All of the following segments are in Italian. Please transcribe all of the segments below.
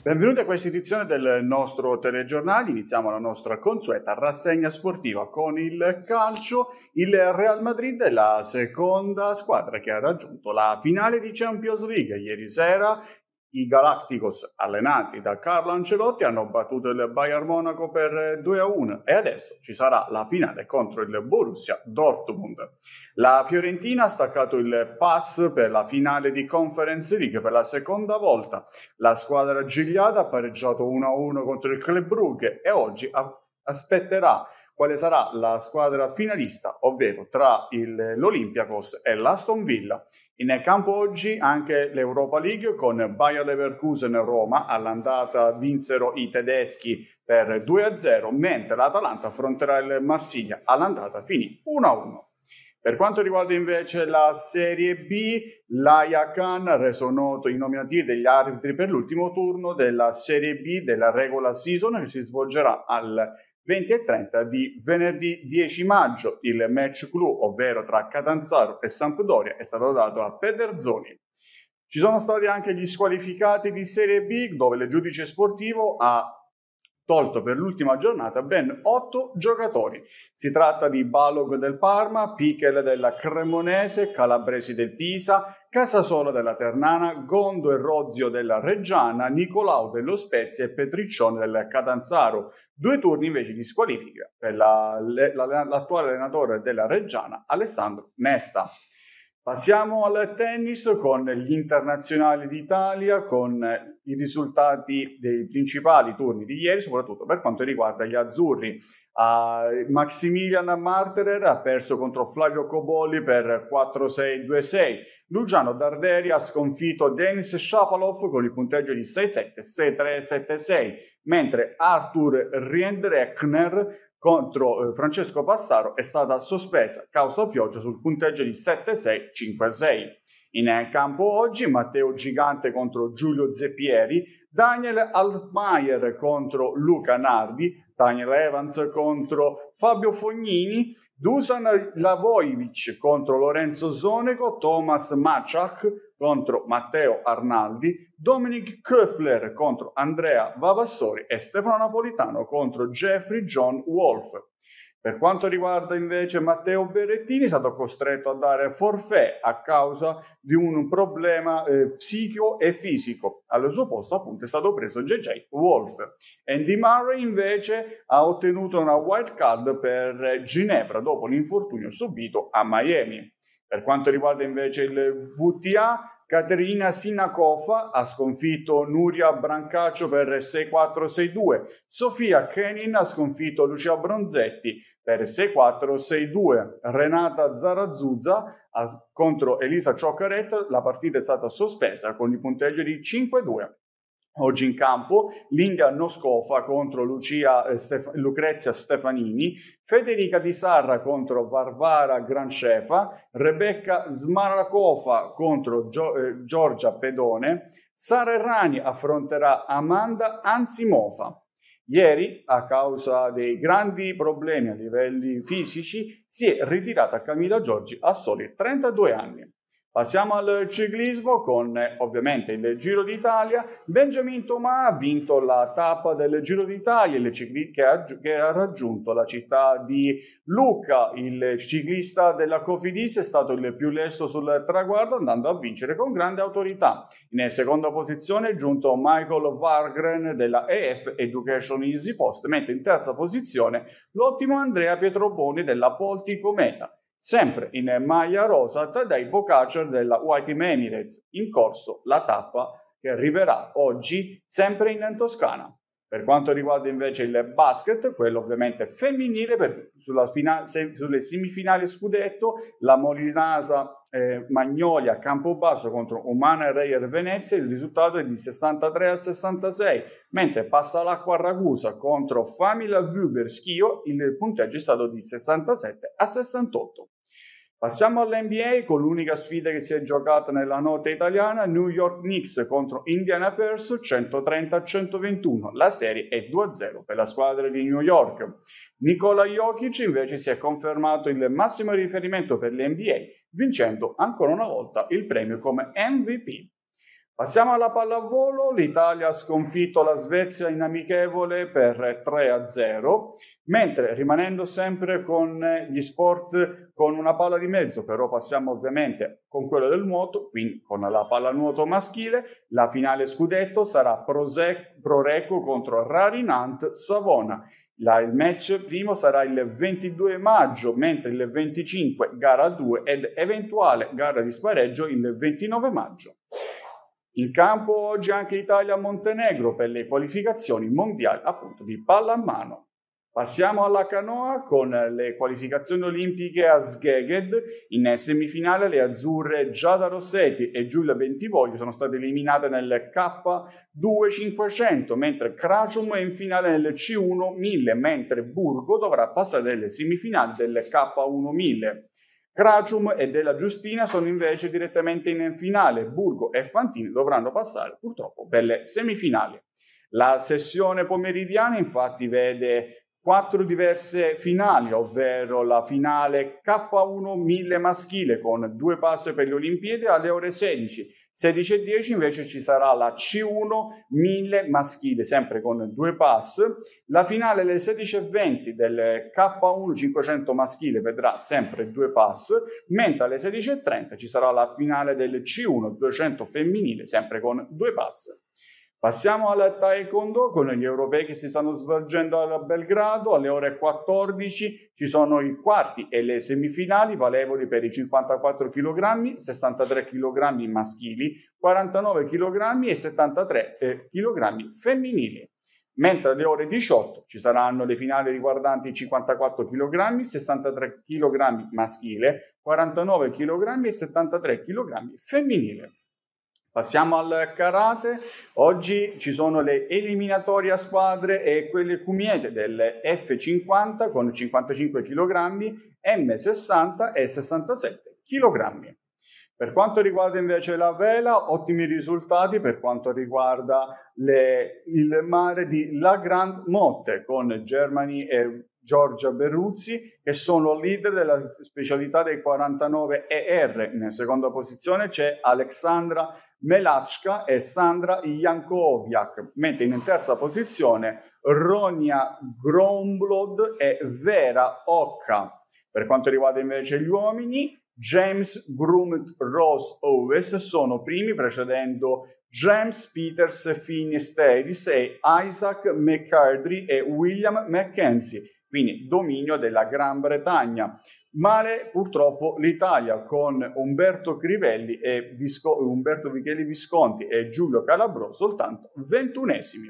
Benvenuti a questa edizione del nostro telegiornale. Iniziamo la nostra consueta rassegna sportiva con il calcio. Il Real Madrid è la seconda squadra che ha raggiunto la finale di Champions League. Ieri sera i Galacticos, allenati da Carlo Ancelotti, hanno battuto il Bayern Monaco per 2-1 e adesso ci sarà la finale contro il Borussia Dortmund. La Fiorentina ha staccato il pass per la finale di Conference League per la seconda volta. La squadra gigliata ha pareggiato 1-1 contro il Club Brugge e oggi aspetterà quale sarà la squadra finalista, ovvero tra l'Olympiakos e l'Aston Villa. In campo oggi anche l'Europa League con Bayer Leverkusen e Roma. All'andata vinsero i tedeschi per 2-0, mentre l'Atalanta affronterà il Marsiglia. All'andata finì 1-1. Per quanto riguarda invece la Serie B, l'Aia Khan ha reso noto i nominativi degli arbitri per l'ultimo turno della Serie B della regular season che si svolgerà al 20:30 di venerdì 10 maggio. Il match clou, ovvero tra Catanzaro e Sampdoria, è stato dato a Pederzoni. Ci sono stati anche gli squalificati di Serie B, dove il giudice sportivo ha tolto per l'ultima giornata ben 8 giocatori. Si tratta di Balog del Parma, Pichel della Cremonese, Calabresi del Pisa, Casasola della Ternana, Gondo e Rozio della Reggiana, Nicolau dello Spezia e Petriccione del Catanzaro. 2 turni invece di squalifica per l'attuale allenatore della Reggiana, Alessandro Nesta. Passiamo al tennis con gli internazionali d'Italia, con i risultati dei principali turni di ieri, soprattutto per quanto riguarda gli azzurri. Maximilian Marterer ha perso contro Flavio Cobolli per 4-6, 2-6. Luciano Darderi ha sconfitto Denis Shapovalov con il punteggio di 6-7, 6-3, 7-6, mentre Arthur Riendreckner contro Francesco Passaro è stata sospesa causa pioggia sul punteggio di 7-6, 5-6. In campo oggi Matteo Gigante contro Giulio Zeppieri, Daniel Altmaier contro Luca Nardi, Daniel Evans contro Fabio Fognini, Dusan Lavojevic contro Lorenzo Zonego, Thomas Maciak contro Matteo Arnaldi, Dominic Köffler contro Andrea Vavassori e Stefano Napolitano contro Jeffrey John Wolf. Per quanto riguarda invece Matteo Berrettini, è stato costretto a dare forfait a causa di un problema psichico e fisico. Al suo posto appunto è stato preso JJ Wolf. Andy Murray invece ha ottenuto una wild card per Ginevra dopo l'infortunio subito a Miami. Per quanto riguarda invece il WTA, Katerina Sinakova ha sconfitto Nuria Brancaccio per 6-4, 6-2. Sofia Kenin ha sconfitto Lucia Bronzetti per 6-4, 6-2. Renata Zarazzuza contro Elisa Cioccaret, la partita è stata sospesa con il punteggio di 5-2. Oggi in campo Linda Noscova contro Lucrezia Stefanini, Federica Di Sarra contro Varvara Grancefa, Rebecca Smarakova contro Giorgia Pedone, Sara Errani affronterà Amanda Ansimova. Ieri, a causa dei grandi problemi a livelli fisici, si è ritirata Camilla Giorgi a soli 32 anni. Passiamo al ciclismo con ovviamente il Giro d'Italia. Benjamin Thomas ha vinto la tappa del Giro d'Italia che ha raggiunto la città di Lucca. Il ciclista della Cofidis è stato il più lesto sul traguardo, andando a vincere con grande autorità. In seconda posizione è giunto Michael Vargren della EF Education Easy Post, mentre in terza posizione l'ottimo Andrea Pietroboni della Poltico Meta. Sempre in maglia rosa Tadej Pogačar della White Emirates, in corso la tappa che arriverà oggi sempre in Toscana. Per quanto riguarda invece il basket, quello ovviamente femminile, sulle semifinali scudetto, la Molinasa Magnolia a Campobasso contro Umana Reyer Venezia, il risultato è di 63-66, mentre Passa l'Acqua Ragusa contro Famila Vuber Schio, il punteggio è stato di 67-68. Passiamo all'NBA con l'unica sfida che si è giocata nella notte italiana, New York Knicks contro Indiana Pacers 130-121, la serie è 2-0 per la squadra di New York. Nikola Jokic invece si è confermato il massimo riferimento per l'NBA, vincendo ancora una volta il premio come MVP. Passiamo alla pallavolo, l'Italia ha sconfitto la Svezia in amichevole per 3-0, mentre rimanendo sempre con gli sport con una palla di mezzo, però passiamo ovviamente con quello del nuoto, quindi con la pallanuoto maschile, la finale scudetto sarà Proreco contro Rarinant Savona. Il match primo sarà il 22 maggio, mentre il 25 gara 2 ed eventuale gara di spareggio il 29 maggio. In campo oggi anche Italia-Montenegro per le qualificazioni mondiali appunto di pallamano. Passiamo alla canoa con le qualificazioni olimpiche a Szeged. In semifinale le azzurre Giada Rossetti e Giulia Bentivoglio sono state eliminate nel K2 500, mentre Kracium è in finale nel C1 1000, mentre Burgo dovrà passare nelle semifinali del K1 1000. Kracium e Della Giustina sono invece direttamente in finale. Burgo e Fantini dovranno passare purtroppo per le semifinali. La sessione pomeridiana infatti vede 4 diverse finali, ovvero la finale K1 1000 maschile con 2 pass per le Olimpiadi alle ore 16. 16:10 invece ci sarà la C1 1000 maschile, sempre con 2 pass. La finale alle 16:20 del K1 500 maschile vedrà sempre 2 pass, mentre alle 16:30 ci sarà la finale del C1 200 femminile, sempre con 2 pass. Passiamo al taekwondo con gli europei che si stanno svolgendo a Belgrado. Alle ore 14 ci sono i quarti e le semifinali valevoli per i 54 kg, 63 kg maschili, 49 kg e 73 kg femminili. Mentre alle ore 18 ci saranno le finali riguardanti i 54 kg, 63 kg maschile, 49 kg e 73 kg femminile. Passiamo al karate. Oggi ci sono le eliminatorie a squadre e quelle cumiete del F50 con 55 kg, M60 e 67 kg. Per quanto riguarda invece la vela, ottimi risultati per quanto riguarda il mare di La Grande Motte con Germany e Giorgia Berruzzi, che sono leader della specialità dei 49 ER. In seconda posizione c'è Alexandra Melachka e Sandra Jankowiak, mentre in terza posizione Ronia Gromblod e Vera Occa. Per quanto riguarda invece gli uomini, James Grumt Ross Owes sono primi, precedendo James Peters Finney Stadis e Isaac McCardry e William Mackenzie, quindi dominio della Gran Bretagna. Male purtroppo l'Italia con Umberto Crivelli e Umberto Micheli Visconti e Giulio Calabrò soltanto 21esimi.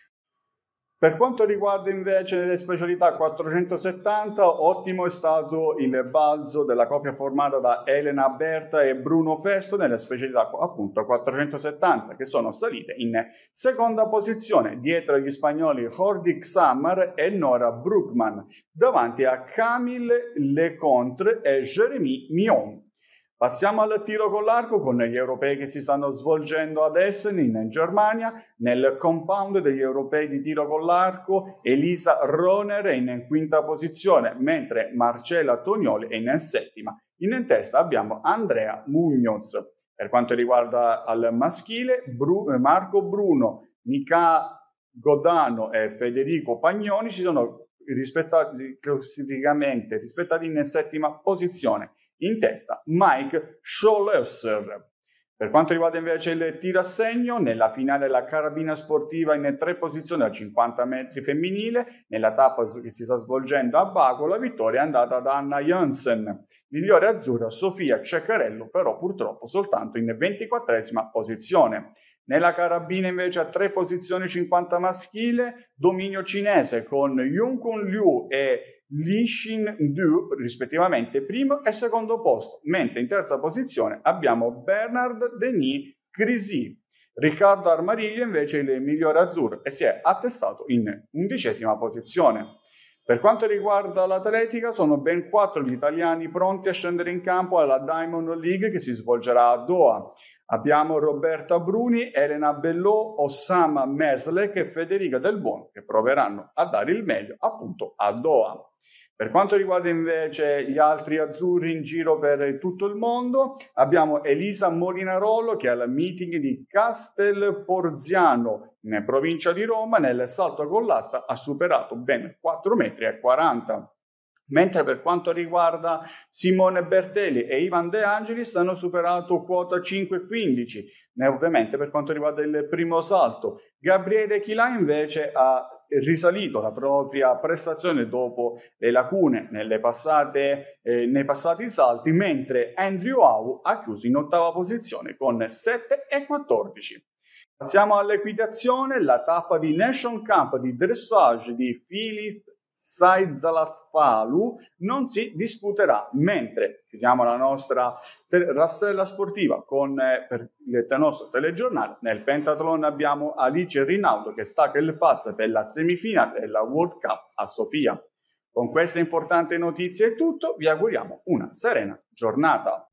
Per quanto riguarda invece le specialità 470, ottimo è stato il balzo della coppia formata da Elena Berta e Bruno Festo nelle specialità appunto 470, che sono salite in seconda posizione dietro agli spagnoli Jordi Xamar e Nora Bruckmann, davanti a Camille Lecontre e Jérémy Mion. Passiamo al tiro con l'arco con gli europei che si stanno svolgendo ad Essen in Germania. Nel compound degli europei di tiro con l'arco Elisa Roner è in quinta posizione, mentre Marcella Tonioli è in settima. In testa abbiamo Andrea Muñoz. Per quanto riguarda al maschile, Marco Bruno, Nica Godano e Federico Pagnoni si sono classificamente rispettati in settima posizione. In testa Mike Scholesser. Per quanto riguarda invece il tiro a segno, nella finale della carabina sportiva in 3 posizioni a 50 metri femminile, nella tappa che si sta svolgendo a Baco, la vittoria è andata ad Anna Janssen. Migliore azzurra Sofia Ceccarello, però purtroppo soltanto in 24esima posizione. Nella carabina invece a 3 posizioni 50 maschile, dominio cinese con Yunkun Liu e Li Xin-du rispettivamente primo e secondo posto, mentre in terza posizione abbiamo Bernard Denis Grisi. Riccardo Armariglio invece il migliore azzurro e si è attestato in 11esima posizione. Per quanto riguarda l'atletica, sono ben 4 gli italiani pronti a scendere in campo alla Diamond League che si svolgerà a Doha. Abbiamo Roberta Bruni, Elena Bellò, Osama Meslek e Federica Del Buono che proveranno a dare il meglio appunto a Doha. Per quanto riguarda invece gli altri azzurri in giro per tutto il mondo, abbiamo Elisa Molinarolo che al meeting di Castelporziano, in provincia di Roma, nel salto con l'asta ha superato ben 4,40 m. Mentre per quanto riguarda Simone Bertelli e Ivan De Angelis hanno superato quota 5,15. Ovviamente per quanto riguarda il primo salto, Gabriele Chilà invece ha risalito la propria prestazione dopo le lacune nei passati salti, mentre Andrew Howe ha chiuso in ottava posizione con 7,14. Passiamo all'equitazione, la tappa di Nation Cup di dressage di Filip Saizalasfalu non si disputerà, mentre chiudiamo la nostra rassella sportiva con per il nostro telegiornale. Nel pentathlon abbiamo Alice Rinaudo che stacca il pass per la semifinale della World Cup a Sofia. Con queste importanti notizie è tutto, vi auguriamo una serena giornata.